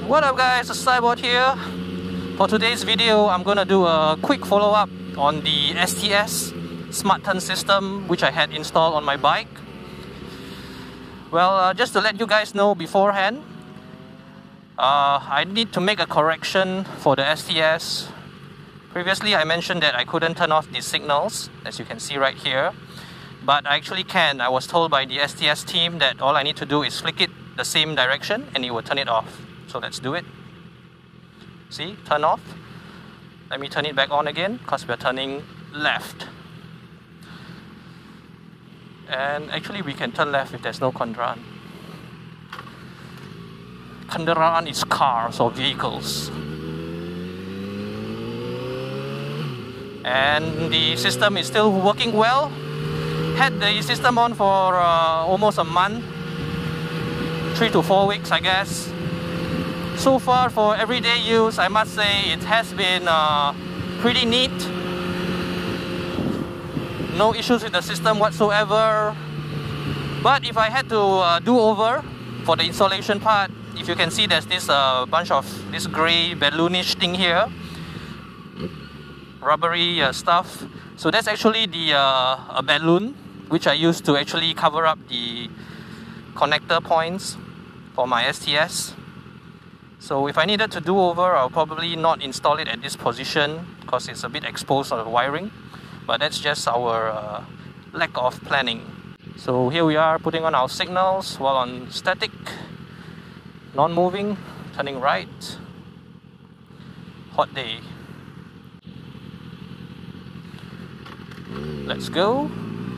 What up guys, TheSighBored here. For today's video, I'm gonna do a quick follow-up on the STS Smart Turn system which I had installed on my bike. Well, just to let you guys know beforehand, I need to make a correction for the STS. Previously I mentioned that I couldn't turn off the signals, as you can see right here. But I actually can. I was told by the STS team that all I need to do is flick it the same direction and it will turn it off. So let's do it. See, turn off. Let me turn it back on again because we're turning left. And actually we can turn left if there's no kendaraan. Kendaraan is cars or vehicles. And the system is still working well. Had the system on for almost a month, 3 to 4 weeks I guess. So far for everyday use, I must say it has been pretty neat. No issues with the system whatsoever. But if I had to do over for the installation part, if you can see there's this bunch of this grey balloonish thing here, rubbery stuff. So that's actually the a balloon which I used to actually cover up the connector points for my STS. So if I needed to do over, I'll probably not install it at this position because it's a bit exposed on the wiring. But that's just our lack of planning. So here we are putting on our signals while on static, non-moving, turning right. Hot day. Let's go.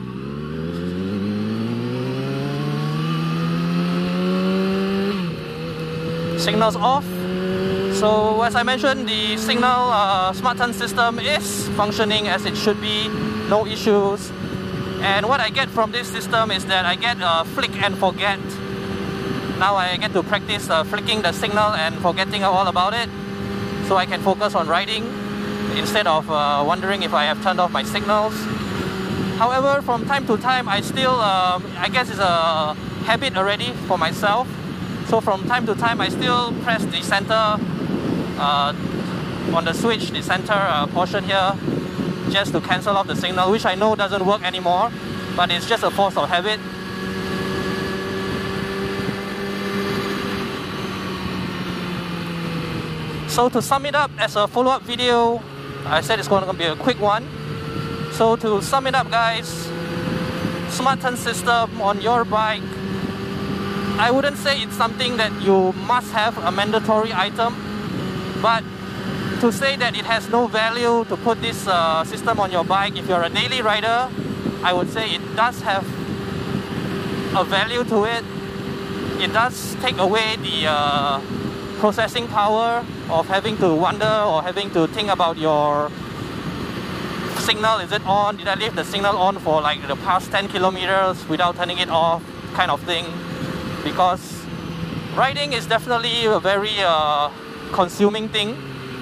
Signals off. So as I mentioned, the signal smart turn system is functioning as it should be, no issues. And what I get from this system is that I get flick and forget. Now I get to practice flicking the signal and forgetting all about it, so I can focus on riding instead of wondering if I have turned off my signals. However, from time to time I still, I guess it's a habit already for myself. So from time to time I still press the center on the switch, the center portion here, just to cancel off the signal, which I know doesn't work anymore, but it's just a force of habit. So to sum it up as a follow-up video, I said it's going to be a quick one. So to sum it up guys, smart turn system on your bike, I wouldn't say it's something that you must have, a mandatory item, but to say that it has no value to put this system on your bike, if you're a daily rider, I would say it does have a value to it. It does take away the processing power of having to wonder or having to think about your signal. Is it on? Did I leave the signal on for like the past 10 kilometers without turning it off, kind of thing. Because riding is definitely a very consuming thing.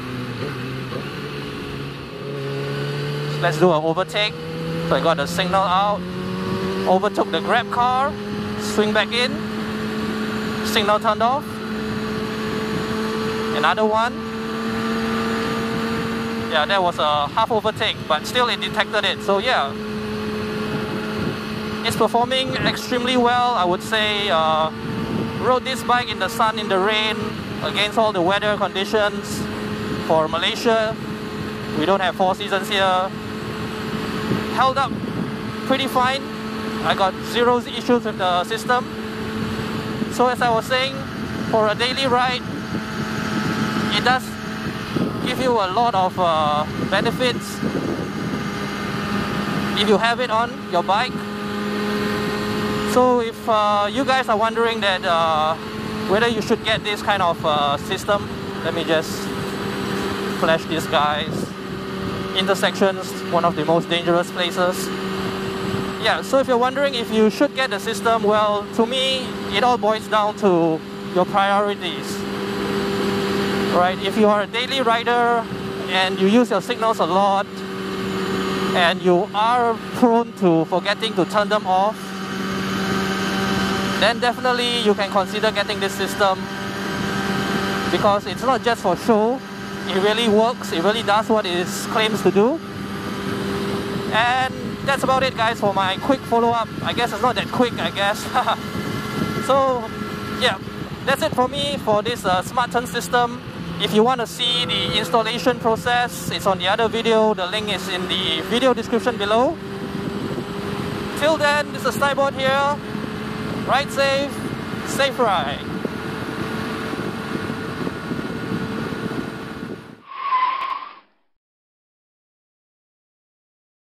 Let's do an overtake. So I got the signal out, overtook the grab car, swing back in, signal turned off. Another one. Yeah, that was a half overtake, but still it detected it. So yeah, it's performing extremely well, I would say. Rode this bike in the sun, in the rain, against all the weather conditions. For Malaysia, we don't have 4 seasons here. Held up pretty fine. I got zero issues with the system. So as I was saying, for a daily ride, it does give you a lot of benefits if you have it on your bike. So if you guys are wondering that whether you should get this kind of system, let me just flash these guys. Intersections, one of the most dangerous places. Yeah, so if you're wondering if you should get the system, well, to me, it all boils down to your priorities. Right? If you are a daily rider and you use your signals a lot and you are prone to forgetting to turn them off, then definitely you can consider getting this system. because it's not just for show. It really works, it really does what it claims to do. And that's about it, guys, for my quick follow-up. I guess it's not that quick, I guess. So yeah, that's it for me for this smart turn system. If you want to see the installation process, it's on the other video. The link is in the video description below. Till then, this is TheSighBored here. Ride safe, safe ride.